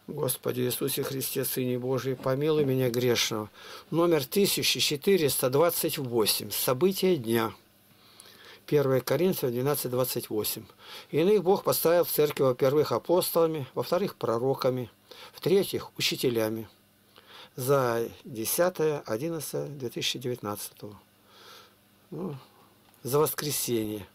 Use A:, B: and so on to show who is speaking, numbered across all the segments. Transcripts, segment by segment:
A: Господи Иисусе Христе, Сыне Божий, помилуй меня грешного. Номер 1428. События дня. 1 Коринфянам 12:28. Иных Бог поставил в церкви, во-первых, апостолами, во-вторых, пророками, в-третьих, учителями. За 10.11.2019. За воскресенье.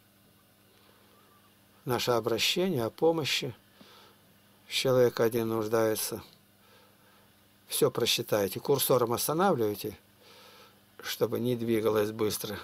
A: Наше обращение о помощи. Человек один нуждается. Все просчитайте. Курсором останавливайте, чтобы не двигалось быстро.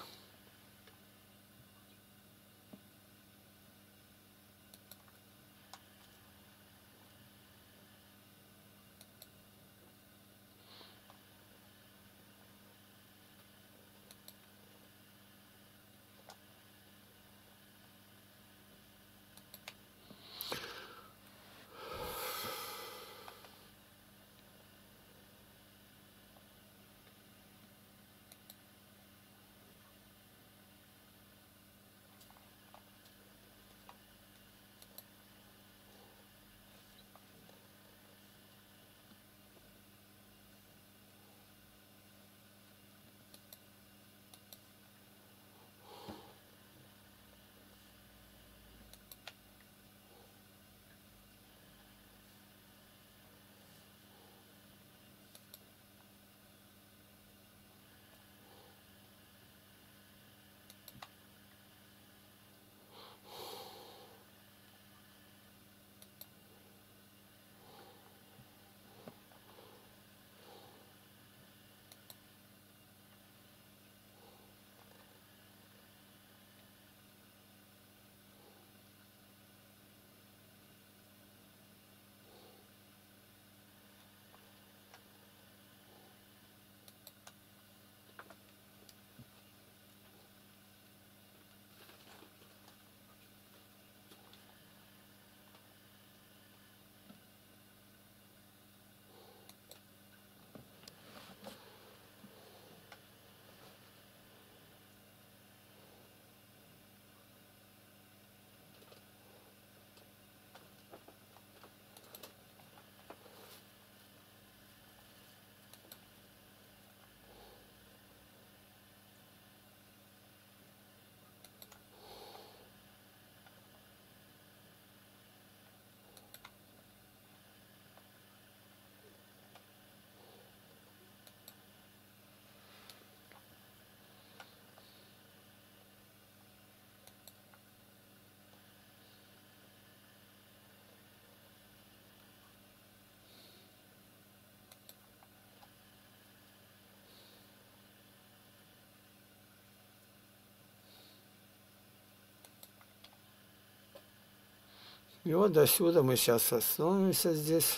A: И вот до сюда мы сейчас остановимся здесь.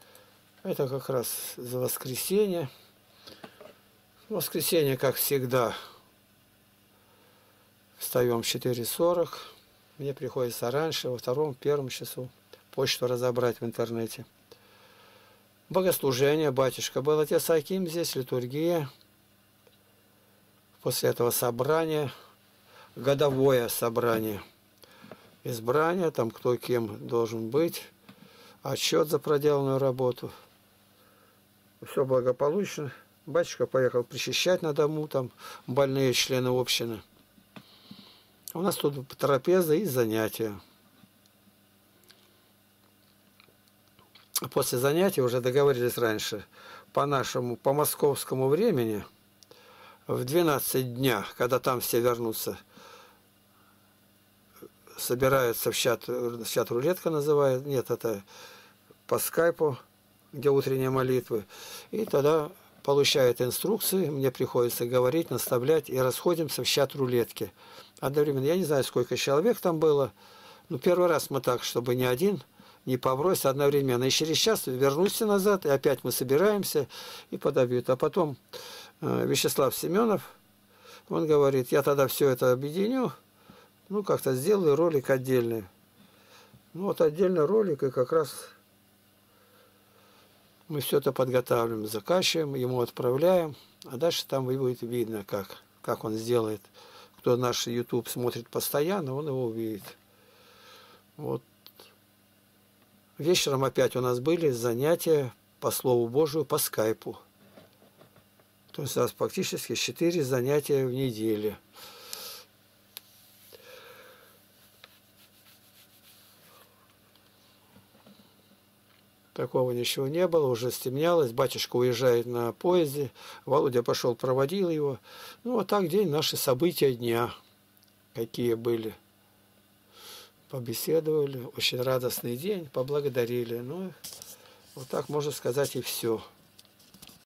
A: Это как раз за воскресенье. Воскресенье, как всегда, встаем в 4:40. Мне приходится раньше, во втором, первом часу почту разобрать в интернете. Богослужение, батюшка был отец Аким, здесь литургия. После этого собрание, годовое собрание. Избрание, там кто кем должен быть, отчет за проделанную работу. Все благополучно. Батюшка поехал причащать на дому, там больные члены общины. У нас тут трапеза и занятия. После занятий уже договорились раньше, по московскому времени, в 12 дня, когда там все вернутся, собираются в чат-рулетка называют, нет, это по скайпу, где утренние молитвы, и тогда получают инструкции, мне приходится говорить, наставлять, и расходимся в чат-рулетке. Одновременно, я не знаю, сколько человек там было, но первый раз мы так, чтобы ни один не побросить одновременно. И через час вернусь назад, и опять мы собираемся и подобьют. А потом Вячеслав Семенов, он говорит, я тогда все это объединю, как-то сделаю ролик отдельный. Вот отдельный ролик, и как раз мы все это подготавливаем, закачиваем, ему отправляем, а дальше там будет видно, как он сделает. Кто наш YouTube смотрит постоянно, он его увидит. Вот. Вечером опять у нас были занятия по Слову Божию по скайпу. То есть у нас практически 4 занятия в неделю. Такого ничего не было, уже стемнялось. Батюшка уезжает на поезде. Володя пошел, проводил его. Ну, вот так день, наши события дня. Какие были. Побеседовали. Очень радостный день. Поблагодарили. Ну, вот так можно сказать и все.